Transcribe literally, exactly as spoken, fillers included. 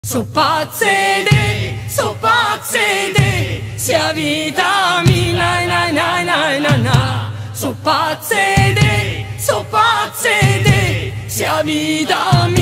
So pazze de, so pazze de, sia vitamina na na na na na. So pazze de, so pazze de, sia vitamina.